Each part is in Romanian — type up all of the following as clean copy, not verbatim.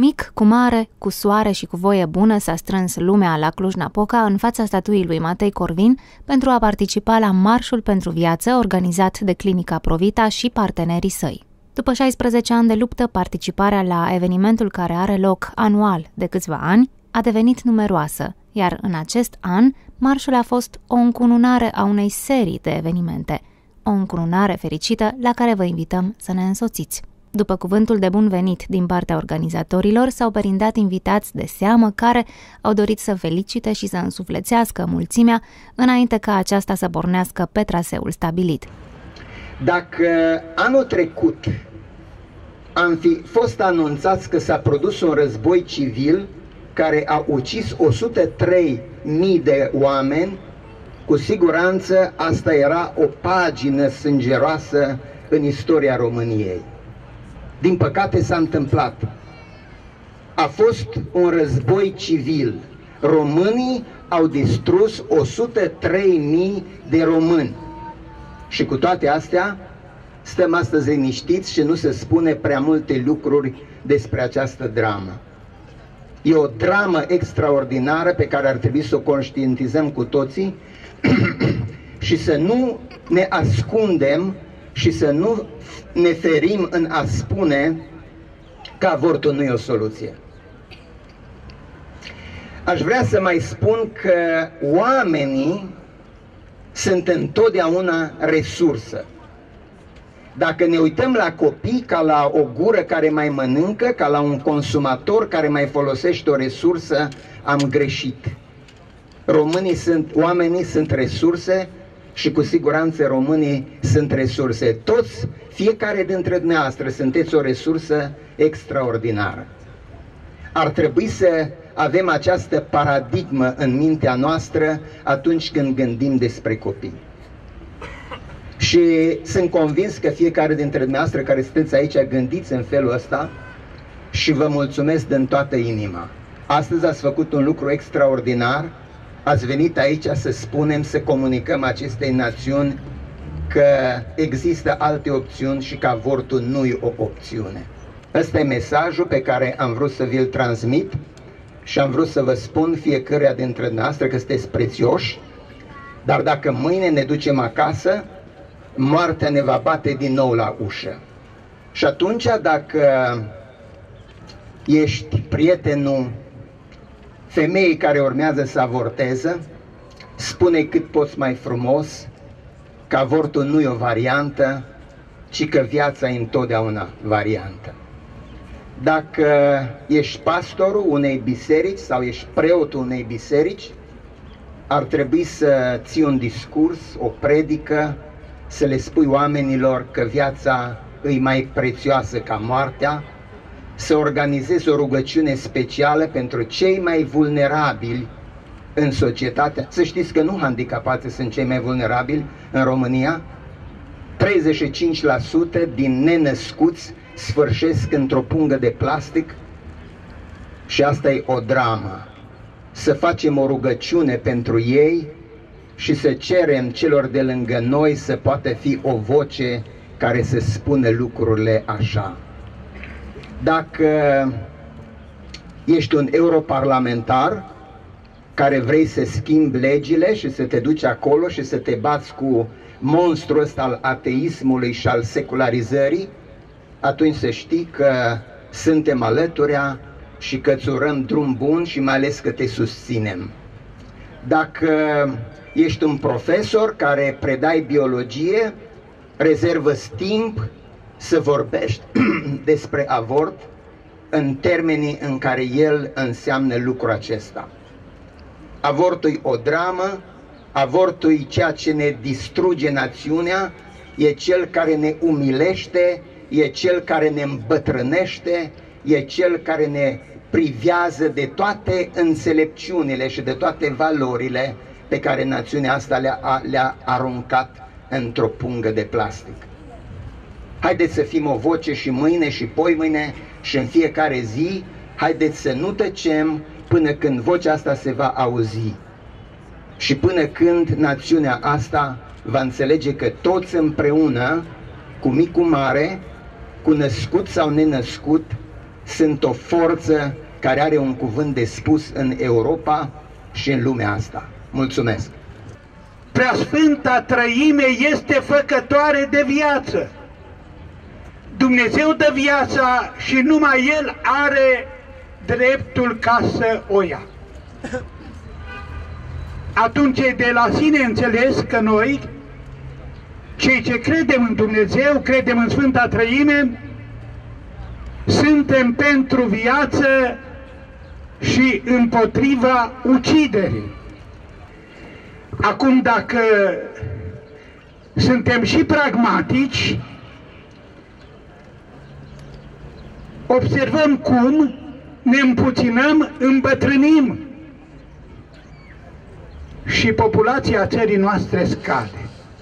mic, cu mare, cu soare și cu voie bună s-a strâns lumea la Cluj-Napoca în fața statuii lui Matei Corvin pentru a participa la Marșul pentru Viață organizat de Clinica Provita și partenerii săi. După 16 ani de luptă, participarea la evenimentul care are loc anual de câțiva ani a devenit numeroasă, iar în acest an, marșul a fost o încununare a unei serii de evenimente, o încununare fericită la care vă invităm să ne însoțiți. După cuvântul de bun venit din partea organizatorilor, s-au perindat invitați de seamă care au dorit să felicite și să însuflețească mulțimea înainte ca aceasta să pornească pe traseul stabilit. Dacă anul trecut am fi fost anunțați că s-a produs un război civil care a ucis 103.000 de oameni, cu siguranță asta era o pagină sângeroasă în istoria României. Din păcate s-a întâmplat. A fost un război civil. Românii au distrus 103.000 de români. Și cu toate astea, stăm astăzi liniștiți și nu se spune prea multe lucruri despre această dramă. E o dramă extraordinară pe care ar trebui să o conștientizăm cu toții și să nu ne ascundem și să nu ne ferim în a spune că avortul nu e o soluție. Aș vrea să mai spun că oamenii sunt întotdeauna resursă. Dacă ne uităm la copii ca la o gură care mai mănâncă, ca la un consumator care mai folosește o resursă, am greșit. Oamenii sunt resurse și cu siguranță românii sunt resurse. Toți, fiecare dintre dumneavoastră, sunteți o resursă extraordinară. Ar trebui să avem această paradigmă în mintea noastră atunci când gândim despre copii. Și sunt convins că fiecare dintre dumneavoastră care sunteți aici gândiți în felul ăsta și vă mulțumesc din toată inima. Astăzi ați făcut un lucru extraordinar, ați venit aici să spunem, să comunicăm acestei națiuni că există alte opțiuni și că avortul nu e o opțiune. Ăsta e mesajul pe care am vrut să vi-l transmit și am vrut să vă spun fiecăruia dintre noastre că sunteți prețioși, dar dacă mâine ne ducem acasă, moartea ne va bate din nou la ușă. Și atunci, dacă ești prietenul femeii care urmează să avorteze, spune cât poți mai frumos că avortul nu e o variantă, ci că viața e întotdeauna variantă. Dacă ești pastorul unei biserici sau ești preotul unei biserici, ar trebui să ții un discurs, o predică, să le spui oamenilor că viața îi mai prețioasă ca moartea, să organizezi o rugăciune specială pentru cei mai vulnerabili în societate. Să știți că nu handicapații sunt cei mai vulnerabili în România. 35% din nenăscuți sfârșesc într-o pungă de plastic și asta e o dramă. Să facem o rugăciune pentru ei și să cerem celor de lângă noi să poată fi o voce care să spună lucrurile așa. Dacă ești un europarlamentar care vrei să schimbi legile și să te duci acolo și să te bați cu monstrul ăsta al ateismului și al secularizării, atunci să știi că suntem alăturea și că îți urăm drum bun și mai ales că te susținem. Dacă ești un profesor care predai biologie, rezervă-ți timp să vorbești despre avort în termenii în care el înseamnă lucrul acesta. Avortul e o dramă, avortul e ceea ce ne distruge națiunea, e cel care ne umilește, e cel care ne îmbătrânește, e cel care ne privează de toate înțelepciunile și de toate valorile pe care națiunea asta le-a aruncat într-o pungă de plastic. Haideți să fim o voce și mâine și poimâine și în fiecare zi, haideți să nu tăcem până când vocea asta se va auzi și până când națiunea asta va înțelege că toți împreună, cu mic cu mare, cu născut sau nenăscut, sunt o forță care are un cuvânt de spus în Europa și în lumea asta. Mulțumesc! Preasfânta Trăime este făcătoare de viață. Dumnezeu dă viața și numai El are dreptul ca să o ia. Atunci e de la sine înțeles că noi, cei ce credem în Dumnezeu, credem în Sfânta Trăime, suntem pentru viață și împotriva uciderii. Acum, dacă suntem și pragmatici, observăm cum ne împuținăm, îmbătrânim și populația țării noastre scade.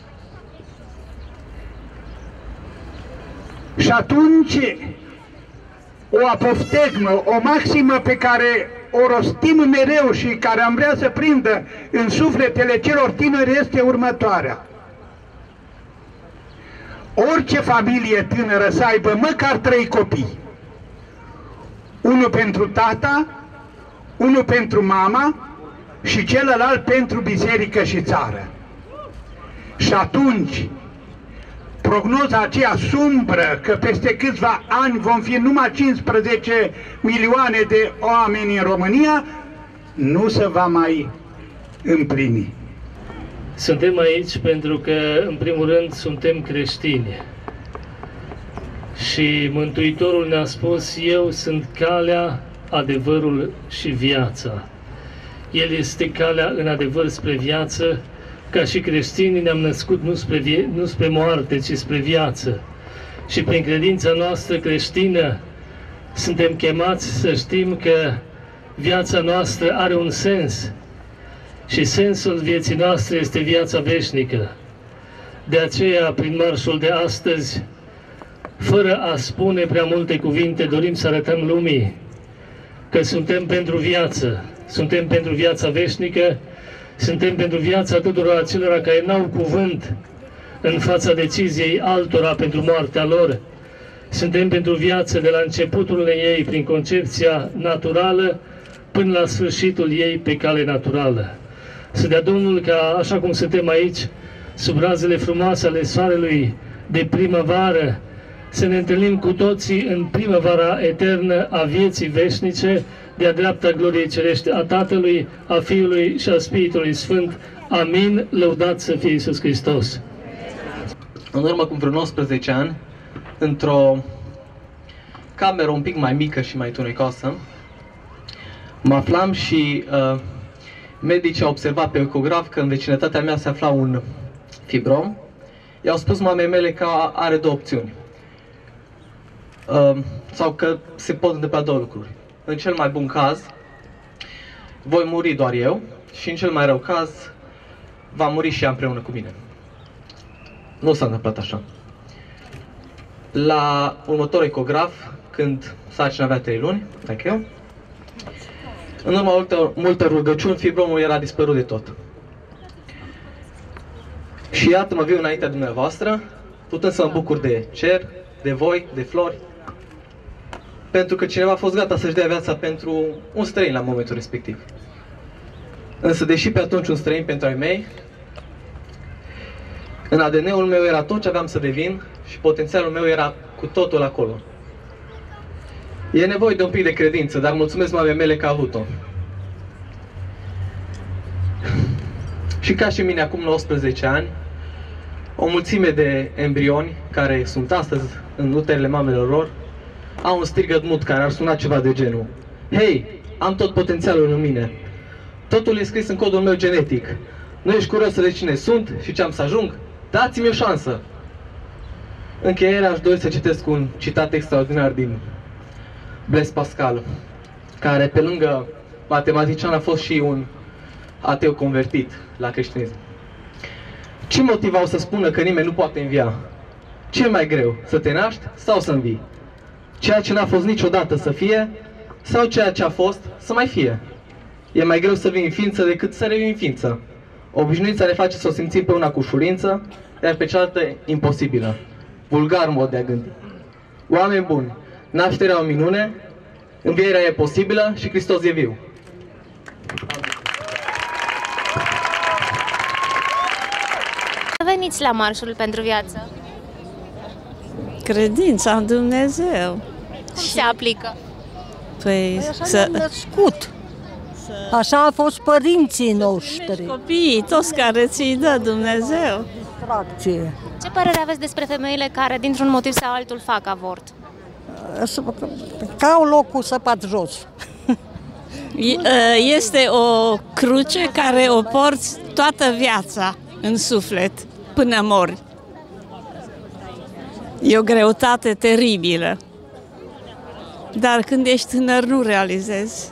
Și atunci o apoftegmă, o maximă pe care o rostim mereu și care am vrea să prindă în sufletele celor tineri este următoarea. Orice familie tânără să aibă măcar 3 copii, unul pentru tata, unul pentru mama și celălalt pentru biserică și țară. Și atunci, prognoza aceea sumbră că peste câțiva ani vom fi numai 15 milioane de oameni în România, nu se va mai împlini. Suntem aici pentru că, în primul rând, suntem creștini. Și Mântuitorul ne-a spus: eu sunt calea, adevărul și viața. El este calea în adevăr spre viață. Ca și creștini ne-am născut nu spre moarte, ci spre viață. Și prin credința noastră creștină suntem chemați să știm că viața noastră are un sens. Și sensul vieții noastre este viața veșnică. De aceea, prin marșul de astăzi, fără a spune prea multe cuvinte, dorim să arătăm lumii că suntem pentru viață, suntem pentru viața veșnică, suntem pentru viața tuturor acelora care n-au cuvânt în fața deciziei altora pentru moartea lor. Suntem pentru viață de la începutul ei prin concepția naturală până la sfârșitul ei pe cale naturală. Să dea Domnul ca, așa cum suntem aici, sub razele frumoase ale soarelui de primăvară, să ne întâlnim cu toții în primăvara eternă a vieții veșnice, de-a dreapta gloriei cerești a Tatălui, a Fiului și a Spiritului Sfânt. Amin. Lăudat să fie Iisus Hristos. În urmă cu vreo 19 ani, într-o cameră un pic mai mică și mai tunecoasă, mă aflam și medicii au observat pe ecograf că în vecinătatea mea se afla un fibrom. I-au spus mamei mele că are 2 opțiuni. Sau că se pot întâmpla 2 lucruri. În cel mai bun caz, voi muri doar eu și în cel mai rău caz, va muri și ea împreună cu mine. Nu s-a întâmplat așa. La următorul ecograf, când sarcina avea 3 luni, dacă eu, în urma multă rugăciuni, fibromul era dispărut de tot. Și iată, mă viu înaintea dumneavoastră, putând să mă bucur de cer, de voi, de flori, pentru că cineva a fost gata să-și dea viața pentru un străin la momentul respectiv. Însă, deși pe atunci un străin pentru ai mei, în ADN-ul meu era tot ce aveam să devin și potențialul meu era cu totul acolo. E nevoie de un pic de credință, dar mulțumesc mamei mele că a avut-o. Și ca și mine, acum 19 ani, o mulțime de embrioni care sunt astăzi în uterele mamelor lor au un strigăt mut care ar suna ceva de genul: hei, am tot potențialul în mine. Totul e scris în codul meu genetic. Nu ești curios de cine sunt și ce am să ajung? Dați-mi o șansă! Încheierea aș dori să citesc un citat extraordinar din Blaise Pascal, care pe lângă matematician a fost și un ateu convertit la creștinism. Ce motivau să spună că nimeni nu poate învia? Ce e mai greu, să te naști sau să învii? Ceea ce n-a fost niciodată să fie sau ceea ce a fost să mai fie? E mai greu să vii în ființă decât să revii în ființă. Obișnuința ne face să o simțim pe una cu ușurință, iar pe cealaltă imposibilă. Vulgar mod de a gândi. Oameni buni, nașterea o minune, Învierea e posibilă și Hristos e viu. Veniți la Marșul pentru Viață. Credința în Dumnezeu. Cum se aplică? Păi Să născut. Așa au fost părinții noștri. copiii, toți care ți-i dă Dumnezeu. Tracție. Ce părere aveți despre femeile care, dintr-un motiv sau altul, fac avort? Ca au locul săpat jos. Este o cruce care o porți toată viața în suflet, până mori. E o greutate teribilă. Dar când ești tânăr nu realizezi.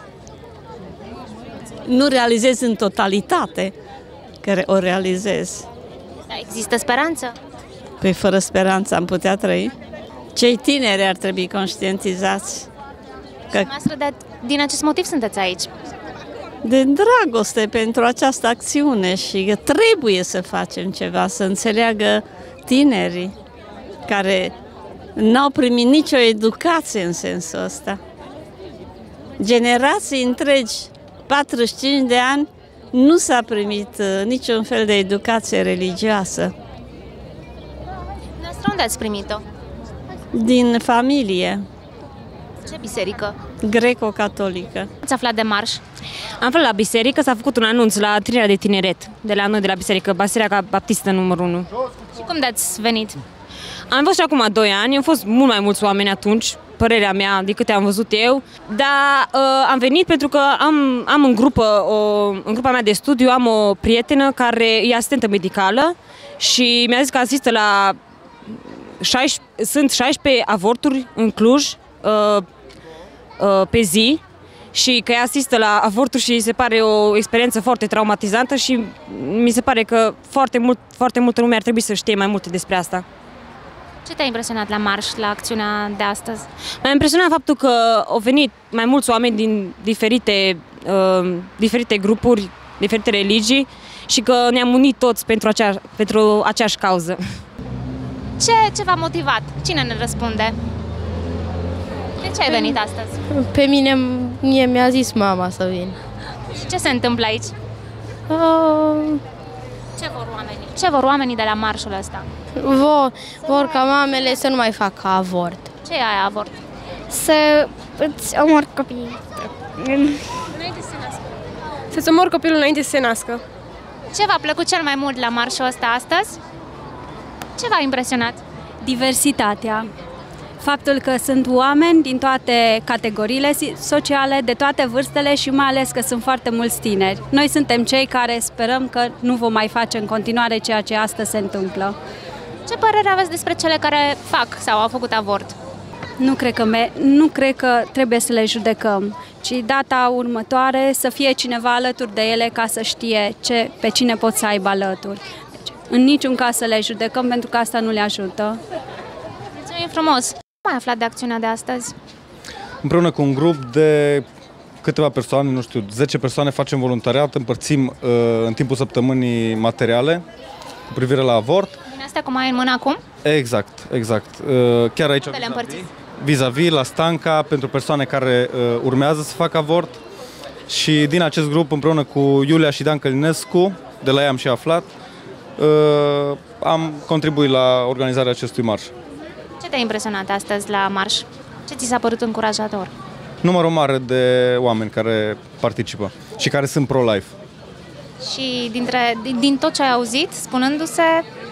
Nu realizezi în totalitate că o realizezi. Da, există speranță? Păi fără speranță am putea trăi. Cei tineri ar trebui conștientizați că Din acest motiv sunteți aici. de dragoste pentru această acțiune și că trebuie să facem ceva, să înțeleagă tinerii care n-au primit nicio educație în sensul ăsta. Generații întregi, 45 de ani, nu s-a primit niciun fel de educație religioasă. Dumneavoastră unde ați primit-o? Din familie, Ce biserică? greco-catolică. Ați aflat de marș? Am aflat la biserică, s-a făcut un anunț la Trinirea de Tineret, de la noi, de la biserică, Biserica Baptistă numărul 1. Și cum de-ați venit? Am fost și acum 2 ani, au fost mult mai mulți oameni atunci, părerea mea, de câte am văzut eu, dar am venit pentru că am în grupa mea de studiu, am o prietenă care e asistentă medicală și mi-a zis că asistă la sunt 16 avorturi în Cluj pe zi și că ea asistă la avorturi și se pare o experiență foarte traumatizantă și mi se pare că foarte multă lume ar trebui să știe mai multe despre asta. Ce te-a impresionat la marș, la acțiunea de astăzi? M-a impresionat faptul că au venit mai mulți oameni din diferite grupuri, diferite religii și că ne-am unit toți pentru aceeași cauză. Ce v-a motivat? Cine ne răspunde? De ce ai venit astăzi? Pe mie mi-a zis mama să vin. Și ce se întâmplă aici? Ce vor oamenii? Ce vor oamenii de la marșul ăsta? Vor ca mamele să nu mai facă avort. Ce e aia avort? Să îți omori copiii. Înainte să se nască. Să-ți omori copilul înainte să se nască. Ce v-a plăcut cel mai mult la marșul ăsta astăzi? Ce v-a impresionat? Diversitatea. Faptul că sunt oameni din toate categoriile sociale, de toate vârstele și mai ales că sunt foarte mulți tineri. Noi suntem cei care sperăm că nu vom mai face în continuare ceea ce astăzi se întâmplă. Ce părere aveți despre cele care fac sau au făcut avort? Nu cred că trebuie să le judecăm, ci data următoare să fie cineva alături de ele ca să știe pe cine pot să aibă alături. Deci, în niciun caz să le judecăm pentru că asta nu le ajută. Mulțumim frumos! Cum ai aflat de acțiunea de astăzi? Împreună cu un grup de câteva persoane, nu știu, 10 persoane facem voluntariat, împărțim în timpul săptămânii materiale cu privire la avort. Din astea cum ai în mână acum? Exact. Chiar aici vis-a-vis la Stanca pentru persoane care urmează să facă avort și din acest grup împreună cu Iulia și Dan Călinescu, de la ea am și aflat, am contribuit la organizarea acestui marș. Ce te-a impresionat astăzi la marș? Ce ți s-a părut încurajator? Numărul mare de oameni care participă și care sunt pro-life. Și din tot ce ai auzit, spunându-se...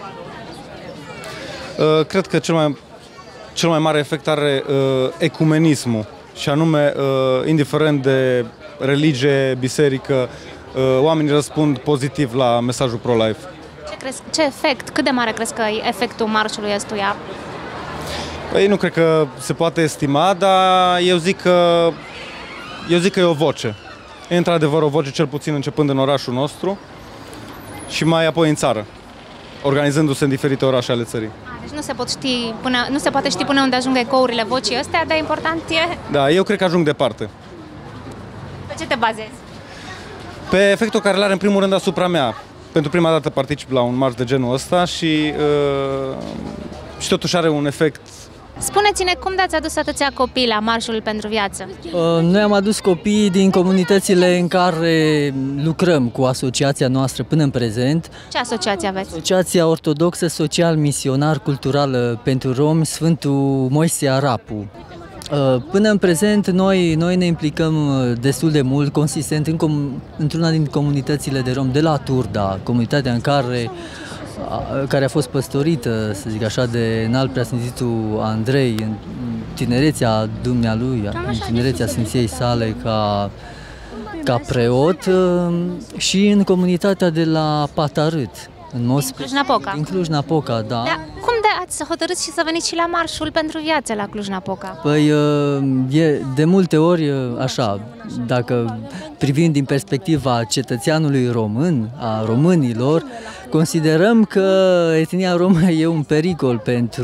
Cred că cel mai mare efect are ecumenismul și anume, indiferent de religie, biserică, oamenii răspund pozitiv la mesajul pro-life. Ce efect, cât de mare crezi că e efectul marșului ăstuia? Păi nu cred că se poate estima, dar eu zic că e o voce. E într-adevăr o voce, cel puțin începând în orașul nostru și mai apoi în țară, organizându-se în diferite orașe ale țării. Deci nu se poate ști până unde ajung ecourile vocii astea, dar important e... Da, eu cred că ajung departe. Pe ce te bazezi? Pe efectul care l-are în primul rând asupra mea. Pentru prima dată particip la un marș de genul ăsta și totuși are un efect Spuneți-ne cum de-ați adus atâția copii la Marșul pentru Viață? Noi am adus copii din comunitățile în care lucrăm cu asociația noastră până în prezent. Ce asociație aveți? Asociația Ortodoxă Social Misionar Cultural pentru Romi Sfântul Moise Arapu. Până în prezent noi ne implicăm destul de mult, consistent într-una din comunitățile de romi de la Turda, comunitatea în care a fost păstorită, să zic așa, de înalt preasfințitul Andrei în tinerețea dumnealui, în tinerețea sfinției sale ca preot, și în comunitatea de la Patarât, din Cluj-Napoca. Din Cluj-Napoca, da. Dar cum ați hotărât și să veniți și la Marșul pentru Viață la Cluj-Napoca? Păi, de multe ori, așa, dacă privim din perspectiva cetățeanului român, a românilor, considerăm că etnia romă e un pericol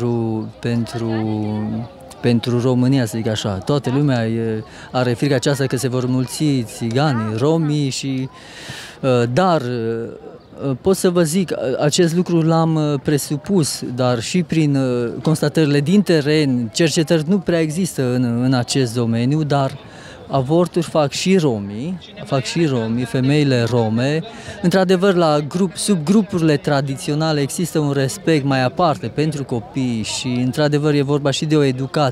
pentru România, să zic așa. Toată lumea are frica aceasta că se vor mulți țiganii, romii dar pot să vă zic, acest lucru l-am presupus, dar și prin constatările din teren, cercetări nu prea există în acest domeniu, dar avorturi fac și romii, femeile rome. Într-adevăr, sub grupurile tradiționale există un respect mai aparte pentru copii și, într-adevăr, e vorba și de o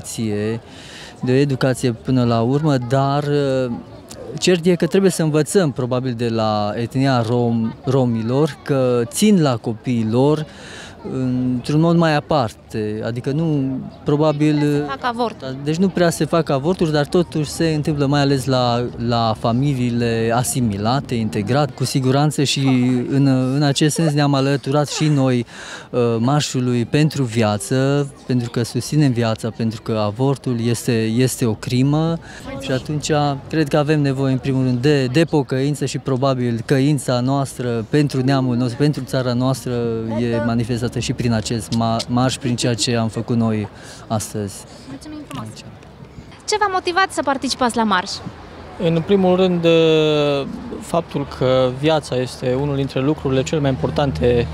educație până la urmă, dar cert e că trebuie să învățăm, probabil, de la etnia romilor, că țin la copiii lor într-un mod mai aparte, adică nu, probabil... Fac avorturi. Deci nu prea se fac avorturi, dar totuși se întâmplă mai ales la familiile asimilate, integrate, cu siguranță, și în acest sens ne-am alăturat și noi Marșului pentru Viață, pentru că susținem viața, pentru că avortul este o crimă și atunci cred că avem nevoie, în primul rând, de pocăință și probabil căința noastră pentru neamul nostru, pentru țara noastră e manifestată și prin acest marș, prin ceea ce am făcut noi astăzi. Mulțumim frumos! Ce v-a motivat să participați la marș? În primul rând, faptul că viața este unul dintre lucrurile cele mai importante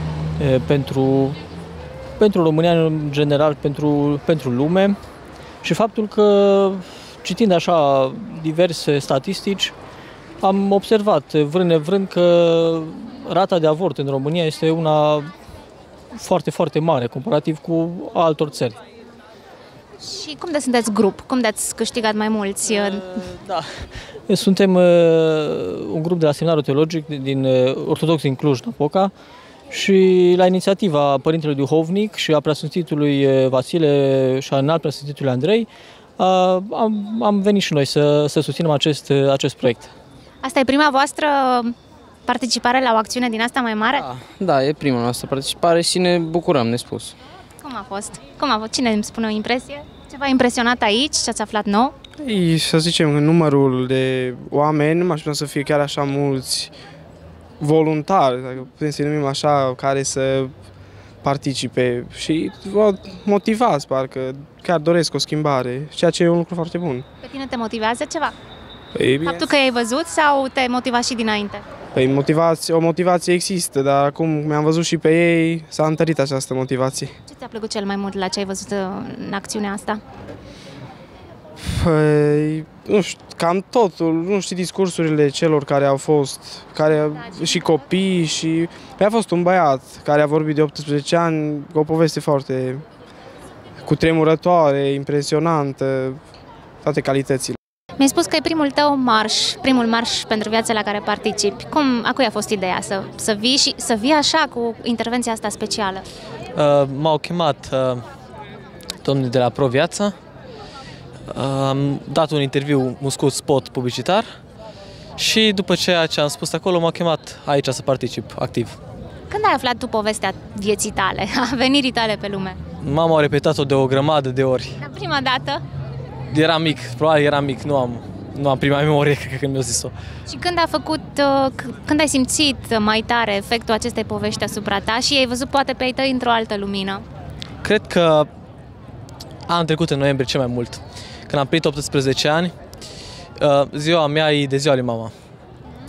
pentru România în general, pentru lume, și faptul că, citind așa diverse statistici, am observat vrând nevrând că rata de avort în România este una foarte, foarte mare, comparativ cu altor țări. Și cum de sunteți grup? Cum de-ați câștigat mai mulți? Da, suntem un grup de la Seminarul Teologic ortodox din Cluj-Napoca și la inițiativa Părintelui Duhovnic și a Preasfințitului Vasile și a Înalt Preasfințitului Andrei am venit și noi să susținem acest proiect. Asta e prima voastră participare la o acțiune din asta mai mare? Da, e prima noastră participare și ne bucurăm nespus. Cum a fost? Cine îmi spune o impresie? Ce v-a impresionat aici? Ce ați aflat nou? Să zicem, în numărul de oameni, nu m-aș putea să fie chiar așa mulți voluntari, dacă putem să-i numim așa, care să participe și motivați, parcă chiar doresc o schimbare, ceea ce e un lucru foarte bun. Pe tine te motivează ceva? Păi, faptul că ai văzut sau te motiva și dinainte? Păi o motivație există, dar acum mi-am văzut și pe ei, s-a întărit această motivație. Ce ți-a plăcut cel mai mult la ce ai văzut în acțiunea asta? Păi, nu știu, cam totul, nu știu, discursurile celor care au fost, și copii și... Păi a fost un băiat care a vorbit de 18 ani, cu o poveste foarte cutremurătoare, impresionantă, toate calitățile. Mi-ai spus că e primul marș pentru viață la care participi. A cui a fost ideea să vii și să vii așa cu intervenția asta specială? M-au chemat domnii de la Pro Viață, am dat un interviu, un scurt spot publicitar și după ceea ce am spus acolo m-au chemat aici să particip activ. Când ai aflat tu povestea vieții tale, a venirii tale pe lume? Mama a repetat-o de o grămadă de ori. La prima dată? Eram mic, probabil eram mic, nu am prima memorie, cred că când mi-a zis-o. Și când ai simțit mai tare efectul acestei povești asupra ta și ai văzut poate pe ai tăi într-o altă lumină? Cred că anul trecut, în noiembrie, cel mai mult. Când am plinit 18 ani, ziua mea e de ziua lui mama.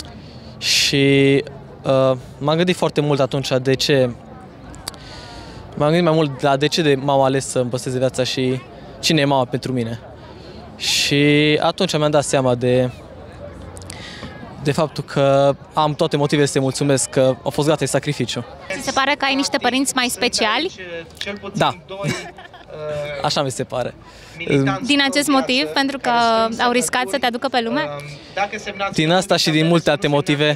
Și m-am gândit foarte mult atunci de ce M-am gândit mai mult la de ce m-au ales să îmi păstreze viața și cine e mama pentru mine. Și atunci mi-am dat seama de faptul că am toate motivele să-i mulțumesc că au fost gata de sacrificiu. Ți se pare că ai niște părinți mai speciali? Da. Așa mi se pare. Din acest motiv, pentru că au riscat să te aducă pe lume? Din asta și din multe alte motive,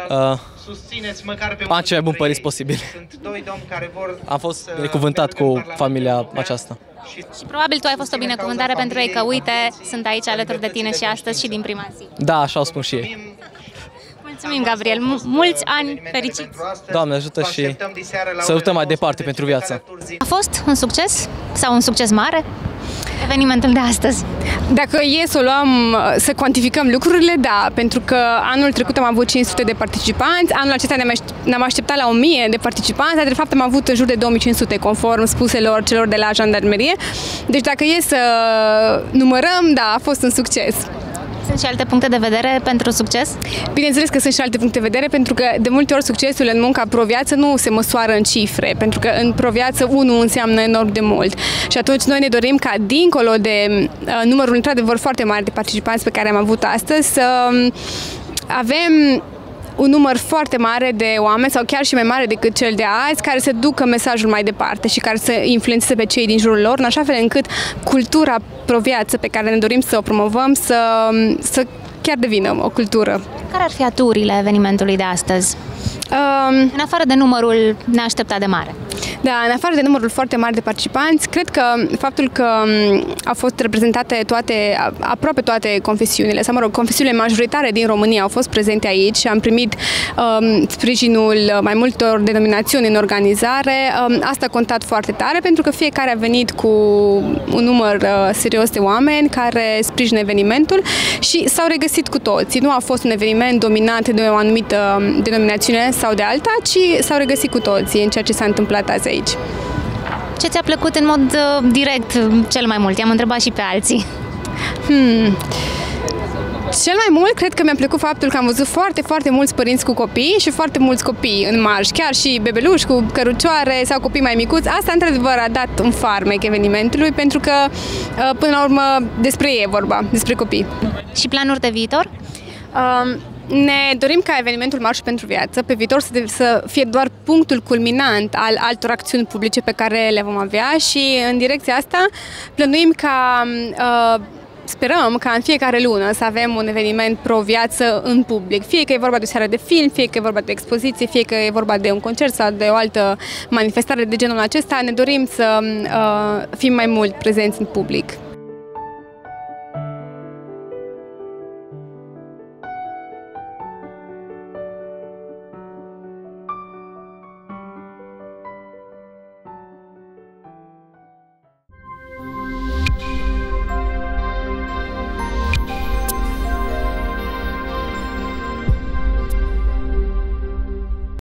am cei mai buni părinți posibil. Am fost binecuvântat cu familia aceasta. Și probabil tu ai fost o binecuvântare pentru ei, că uite, sunt aici alături de tine și astăzi și din prima zi. Da, așa o spun și ei. Mulțumim, Gabriel! Mulți ani fericiți! Doamne ajută și să luptăm mai departe pentru viața. A fost un succes sau un succes mare evenimentul de astăzi? Dacă e să o luăm, să cuantificăm lucrurile, da, pentru că anul trecut am avut 500 de participanți, anul acesta ne-am așteptat la 1000 de participanți, dar de fapt am avut în jur de 2500 conform spuselor celor de la jandarmerie. Deci dacă e să numărăm, da, a fost un succes. Sunt și alte puncte de vedere pentru succes? Bineînțeles că sunt și alte puncte de vedere, pentru că de multe ori succesul în munca pro-viață nu se măsoară în cifre, pentru că în pro-viață unul înseamnă enorm de mult. Și atunci noi ne dorim ca, dincolo de numărul într-adevăr foarte mare de participanți pe care am avut astăzi, să avem un număr foarte mare de oameni, sau chiar și mai mare decât cel de azi, care să ducă mesajul mai departe și care să influențeze pe cei din jurul lor, în așa fel încât cultura pro-viață pe care ne dorim să o promovăm să chiar devină o cultură. Care ar fi aturile evenimentului de astăzi? În afară de numărul neașteptat de mare. Da, în afară de numărul foarte mare de participanți, cred că faptul că au fost reprezentate aproape toate confesiunile, sau mă rog, confesiunile majoritare din România au fost prezente aici și am primit sprijinul mai multor denominațiuni în organizare. Asta a contat foarte tare, pentru că fiecare a venit cu un număr serios de oameni care sprijină evenimentul și s-au regăsit cu toții. Nu a fost un eveniment dominat de o anumită denominațiune sau de alta, ci s-au regăsit cu toții în ceea ce s-a întâmplat azi aici. Ce ți-a plăcut în mod direct cel mai mult? I-am întrebat și pe alții. Cel mai mult cred că mi-a plăcut faptul că am văzut foarte, foarte mulți părinți cu copii și foarte mulți copii în marș, chiar și bebeluși cu cărucioare sau copii mai micuți. Asta, într-adevăr, a dat un farmec evenimentului, pentru că, până la urmă, despre ei e vorba, despre copii. Și planuri de viitor? Ne dorim ca evenimentul Marșul pentru Viață pe viitor să fie doar punctul culminant al altor acțiuni publice pe care le vom avea și în direcția asta plănuim ca sperăm ca în fiecare lună să avem un eveniment pro-viață în public. Fie că e vorba de o seară de film, fie că e vorba de expoziție, fie că e vorba de un concert sau de o altă manifestare de genul acesta, ne dorim să fim mai mult prezenți în public.